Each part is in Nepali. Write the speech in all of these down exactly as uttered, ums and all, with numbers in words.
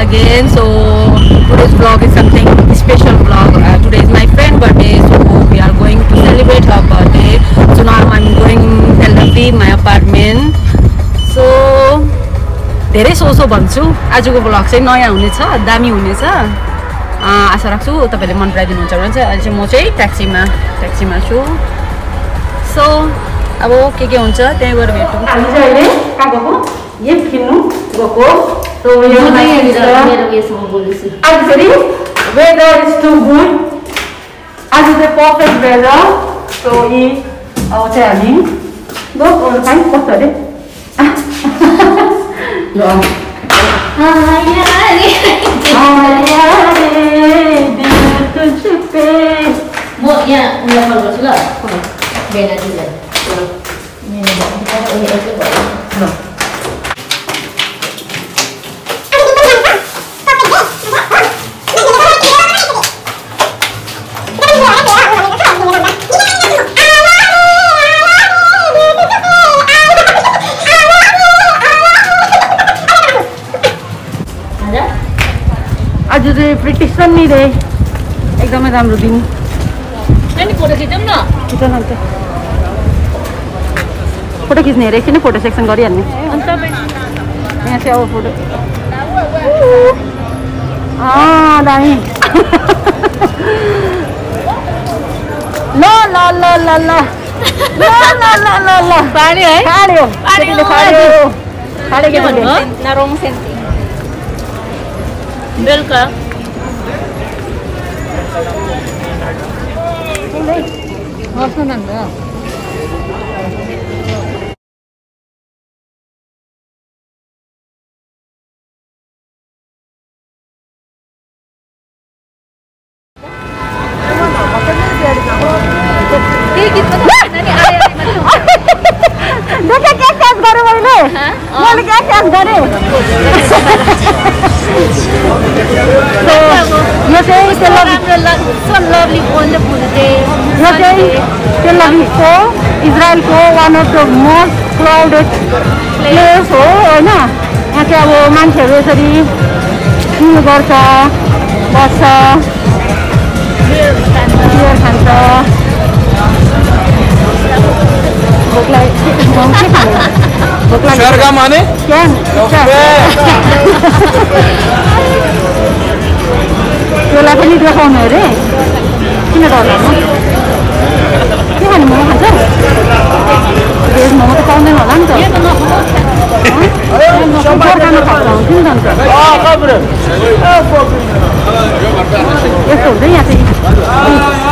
again. So today's vlog is something special vlog. Uh, today is my friend's birthday, so we are going to celebrate her birthday. So now I'm going Tel Aviv, my apartment. So धेरै सोसो भन्छु आजको ब्लग चाहिँ नयाँ हुनेछ दामी हुनेछ आशा राख्छु तपाईले मन पराइदिनुहुन्छ भने चाहिँ अहिले चाहिँ म चाहिँ ट्याक्सीमा ट्याक्सीमा छु सो अब के के हुन्छ त्यही गएर भेटौँ हामी चाहिँ अहिले कहाँ गएको यहाँ किन्नु गएको सो यो मेरो यसमा बोल्छु आज फेरि वेदर इज टु गुड आज चाहिँ पर्फेक्ट वेदर सो यी अब चाहिँ हामी गो अरु पाइन कस्तो अरे Long. Ayare, ayare, dia tu cepet. Mau ya, udah kalau sudah, kalau beda juga. Ini nih, kita udah itu boleh. आज चाहिँ प्रिटिसन नि रे एकदमै राम्रो दिन अनि फोटो खिचौँ न खिचौँ न फोटो खिच्ने हेरे एकछिन फोटो सेक्सन गरिहाल्ने अन्त यहाँ चाहिँ अब फोटो अँ दामी ल ल ल ल ल ल ल ल ल ल पाड्यो है पाड्यो पाड्यो पाड्यो पाड्यो के भन्नु नरम centi Welcome. What's on there? देखा क्या कैच करो मैंने मैंने क्या कैच करे so यो चाहिँ Tel Aviv so lovely wonderful day यो चाहिँ Tel Aviv को इजरायल को one of the most crowded place हो हैन यहाँ चाहिँ अब मान्छेहरु यसरी हिँड्नु गर्छ बस्छ बियर खान्छ भोक लाग्यो के खाने भोक लाग्यो सरगा माने क्या त्यसलाई पनि देखाउनु अरे किन डर लाग्नु के खाने मोमो खान्छ भेज मोमो त पाउँदैन होला नि त सरगामा खाएको हुन्थ्यो नि त यस्तो हुन्छ यहाँ चाहिँ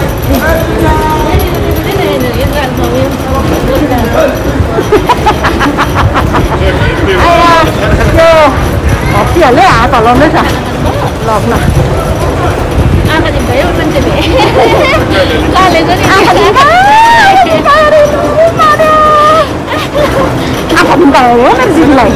हस्सिहाल्यो हात हल्लाउँदैछ लग्न आँखा भयो मान्छे आँखा दिन भयो हो मेरो जिउलाई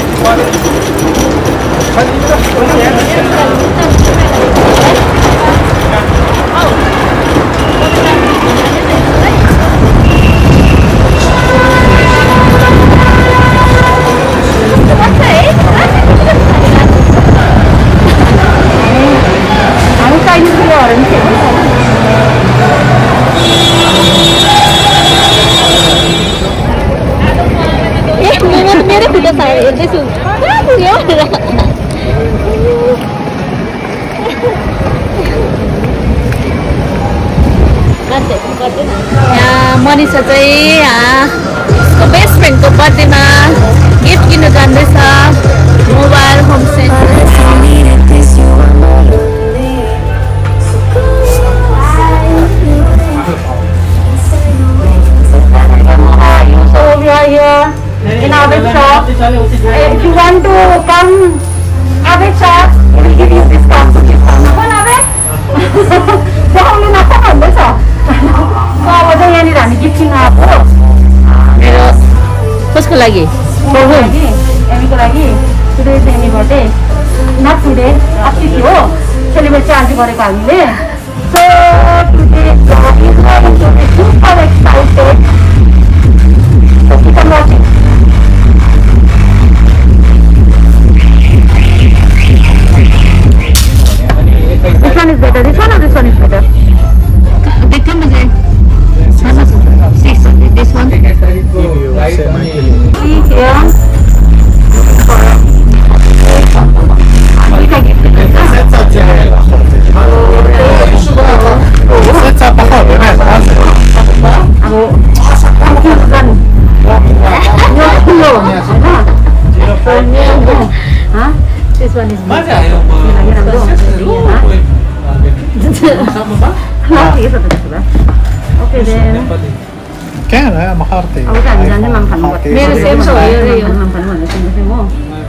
मेरे खुद सारे हेर्दै छु कहाँ पुग्यो यहाँ मनिषा चाहिँ उसको बेस्ट फ्रेन्डको बर्थडेमा गिफ्ट किन्नु जाँदैछ mobile home set in our shop. If you want to come our shop, we will give you discount. Come on, Ave. Don't you know how this is? So, what are you doing? Gifting up. Mero. What's lagi? For whom? Emi ko lagi. Today is Emi birthday. Not today. After you celebrate charge for a family. So today is going to be super excited. So keep on watching. Nepali. मजा आयो म Okay then. Kaya na, makarte. Ako ka, hindi na mang kanong. Meron same so yun Mang kanong, kasi mo.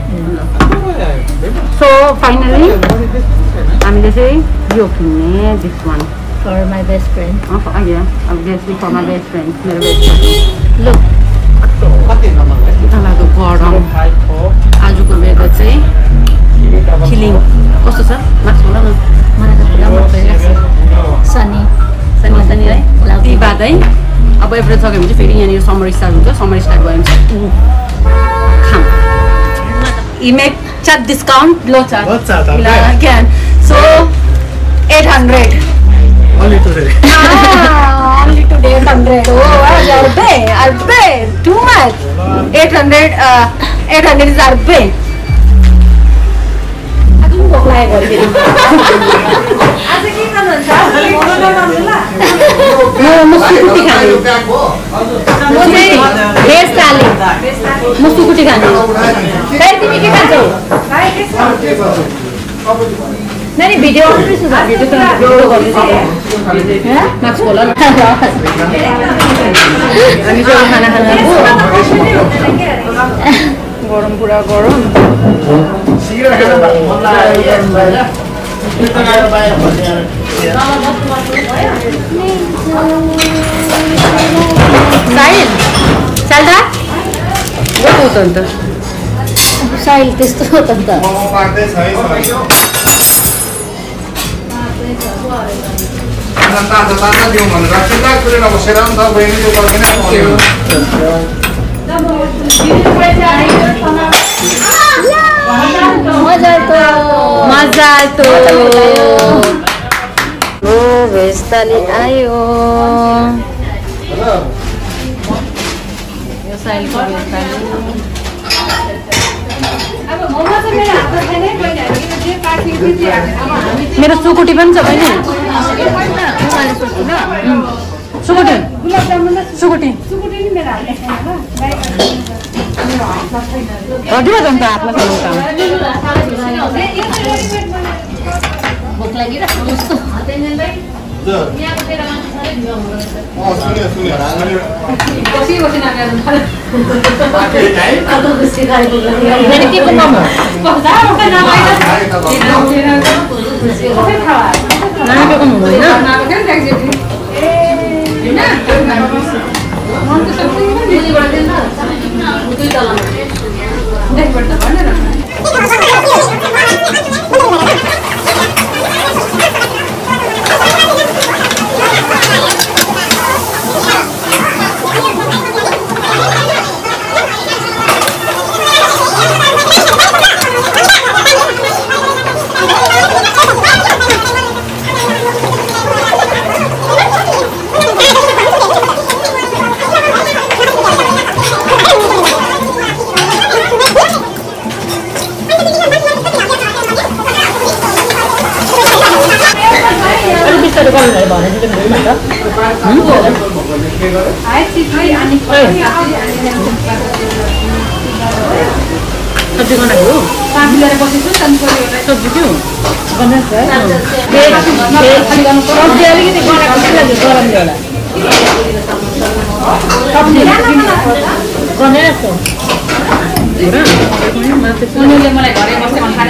So finally, हामीले चाहिँ यो किन्ने this one for my best friend. Oh, oh yeah, obviously for my best friend. मेरो best friend. Look. कति नमन यताको गरम आजको वेदर चाहिँ खिलिङ कस्तो छ मार्क्स होला न मलाई त पुरा मन परिरहेको छ सनी सनी सनी है ती बाद है अब एप्रिल सक्यो भने चाहिँ फेरि यहाँनिर समर स्टार्ट हुन्छ समर स्टार्ट भयो भने खाम you make chat discount low chat Low chat, okay. yeah, can so eight hundred Only today. ah only today eight hundred oh I'll pay I'll pay too much eight hundred uh, eight hundred is I'll pay aku mau mulai dari आज के खानुहुन्छ म म सुकुटी खाने म चाहिँ भेज थाली म सुकुटी खाने दाइ तिमी के खान्छौ नानी भिडियो गर्दैछु त भिडियो भिडियो गर्दैछु ह माक्स होला हामी चाहिँ खाना खाना गरम पुरा गरम साहिल चल्दा गएको त अन्त साहिल त्यस्तो हो त अन्त ताजा दिउँ भनेर चिन्ता गरेर बसेर नि त बहिनीले मजा मजा आयो ओ भेज थाली आयो यो साइलको भेज थाली मेरो सुकुटी पनि छ बहिनी सुकुटी सुकुटी हटियो त अन्त हातमा भोक लागिरहेको जस्तो के को मोमो नानीको मोमो होइन सब्जी बनाएको सब्जी के हो सब्जी अलिकति बनाएको गरमले होला मलाई घरै बसेर खाने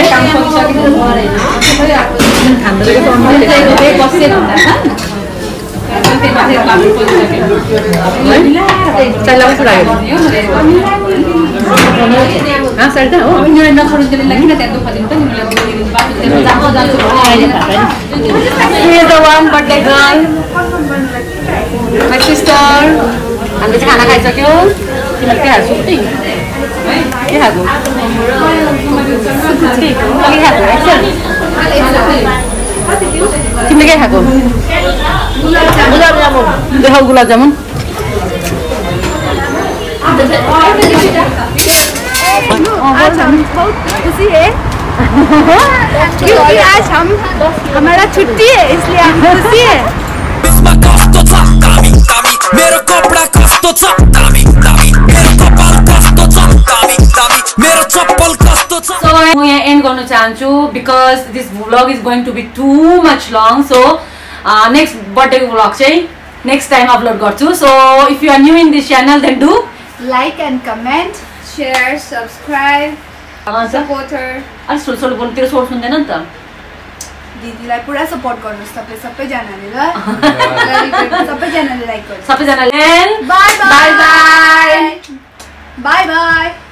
हामीले चाहिँ खाना खाइसक्यो तिमीले के खाएको सुकुटी के खाएको तिमीले के खाएको गुलाब जामुन देखाऊ गुलाब जामुन आज हम बहुत खुशी है क्योंकि आज हम हमारा छुट्टी है इसलिए हम खुशी है मेरो कपडा कस्तो छ दामी दामी मेरो कपाल कस्तो छ दामी दामी मेरो चप्पल कस्तो छ म यहाँ एन्ड गर्न चाहन्छु because this vlog is going to be too much long so next बर्थडेको भ्लग चाहिँ नेक्स्ट टाइम अपलोड गर्छु so if you are new in this channel then do Like and comment, share, subscribe, support her. अलिक ठुलो ठुलो बोल्नु तेरो स्वर सुन्दैन नि त दिदीलाई पुरा सपोर्ट गर्नुहोस् तपाईँ सबैजनाले ल सबैजनाले लाइक गर्नुहोस् सबैजनाले बाई बाई बाई बाई